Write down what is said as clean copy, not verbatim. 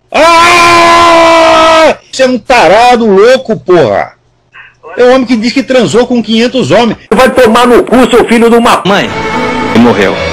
Ah! Você é um tarado louco, porra. É o homem que diz que transou com 500 homens. Vai tomar no cu, seu filho de uma mãe. E morreu.